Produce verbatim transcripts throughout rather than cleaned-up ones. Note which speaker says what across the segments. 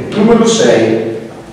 Speaker 1: Numero sei.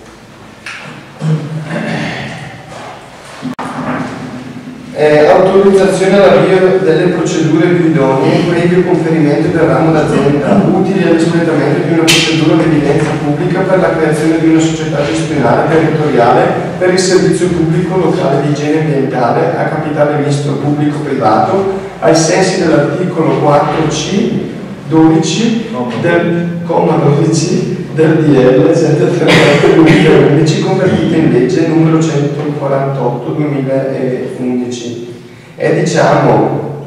Speaker 1: Eh, autorizzazione all'avvio delle procedure più idonee previo conferimento del ramo d'azienda utili all'espletamento di una procedura di evidenza pubblica per la creazione di una società gestionale territoriale per il servizio pubblico locale di igiene ambientale a capitale misto pubblico-privato ai sensi dell'articolo quattro C dodici del comma dodici del D L centotrentotto duemilaundici convertita in legge numero centoquarantotto duemilaundici. È diciamo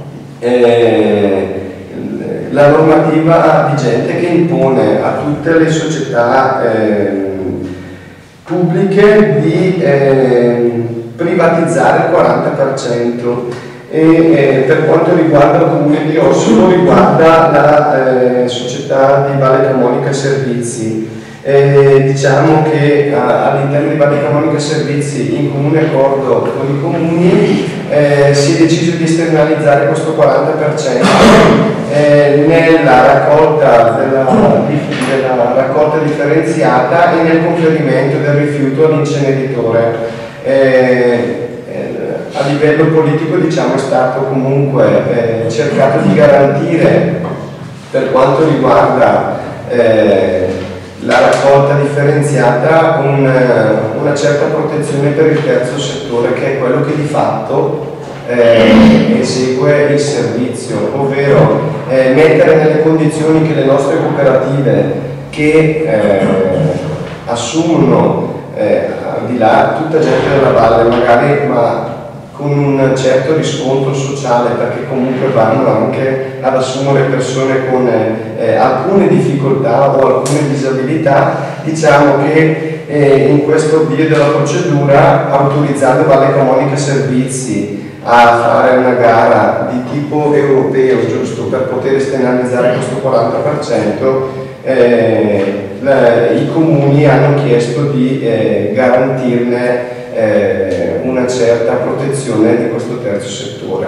Speaker 1: eh, la normativa vigente che impone a tutte le società eh, pubbliche di eh, privatizzare il quaranta per cento. E eh, per quanto riguarda il comune di Ossola riguarda la eh, società di Valle Camonica Servizi. Eh, diciamo che all'interno di Valle Camonica Servizi, in comune accordo con i comuni, eh, si è deciso di esternalizzare questo quaranta per cento eh, nella raccolta della, della raccolta differenziata e nel conferimento del rifiuto all'inceneritore. Eh, A livello politico diciamo è stato comunque eh, cercato di garantire per quanto riguarda eh, la raccolta differenziata un, una certa protezione per il terzo settore, che è quello che di fatto eh, esegue il servizio, ovvero eh, mettere nelle condizioni che le nostre cooperative che eh, assumono eh, al di là tutta gente della valle magari ma con un certo riscontro sociale, perché comunque vanno anche ad assumere persone con eh, alcune difficoltà o alcune disabilità, diciamo che eh, in questo avvio della procedura, autorizzando Valle Camonica Servizi a fare una gara di tipo europeo, giusto, per poter esternalizzare questo quaranta per cento, eh, la, i comuni hanno chiesto di eh, garantirne Eh, una certa protezione di questo terzo settore.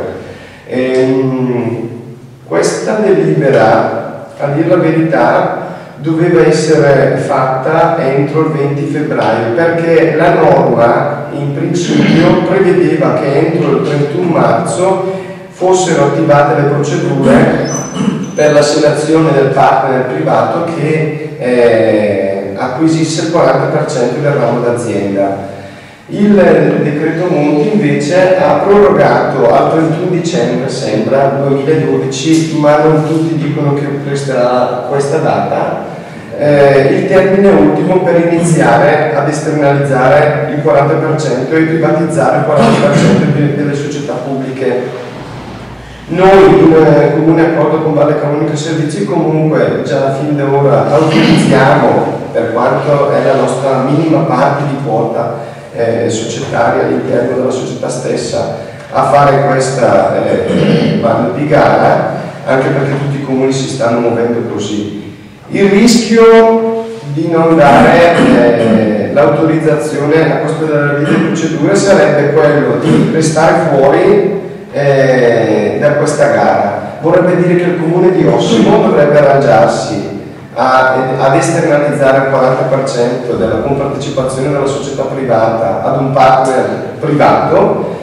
Speaker 1: Ehm, questa delibera, a dire la verità, doveva essere fatta entro il venti febbraio, perché la norma in principio prevedeva che entro il trentuno marzo fossero attivate le procedure per l'assegnazione del partner privato che eh, acquisisse il quaranta per cento del ramo d'azienda. Il decreto Monti invece ha prorogato al trentuno dicembre, sembra, duemiladodici, ma non tutti dicono che resterà questa data, eh, il termine ultimo per iniziare ad esternalizzare il quaranta per cento e privatizzare il quaranta per cento delle società pubbliche. Noi in eh, comune accordo con Valle Camonica Servizi comunque già fin da ora autorizziamo, per quanto è la nostra minima parte di quota Eh, societaria all'interno della società stessa, a fare questa eh, banda di gara, anche perché tutti i comuni si stanno muovendo così. Il rischio di non dare eh, l'autorizzazione a questo della via di procedure sarebbe quello di restare fuori eh, da questa gara. Vorrebbe dire che il comune di Ossimo dovrebbe arrangiarsi A, ad esternalizzare il quaranta per cento della compartecipazione della società privata ad un partner privato,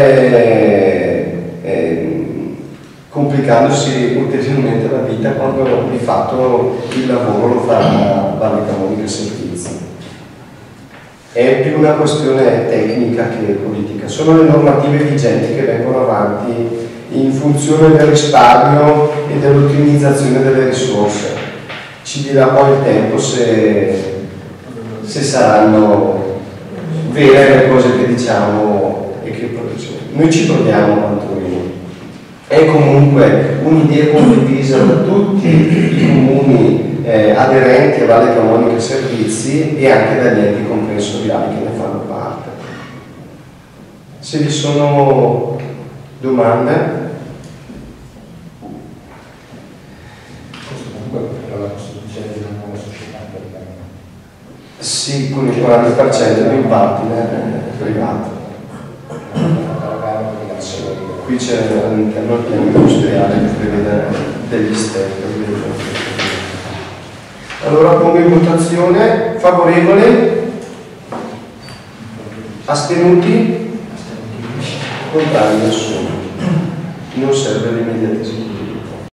Speaker 1: eh, eh, complicandosi ulteriormente la vita quando di fatto il lavoro lo fa Valle Camonica Servizi. È più una questione tecnica che politica, sono le normative vigenti che vengono avanti in funzione del risparmio e dell'ottimizzazione delle risorse. Ci dirà poi il tempo se, se saranno vere le cose che diciamo e che produciamo. Noi ci proviamo quantomeno. È comunque un'idea condivisa da tutti i comuni eh, aderenti a Valle Camonica Servizi e anche dagli enti comprensoriali che ne fanno parte. Se vi sono domande? Sì, con il quaranta per cento di un partner privato. Qui c'è all'interno il piano industriale che prevede degli step. Allora pongo in votazione favorevole, astenuti, contrari nessuno.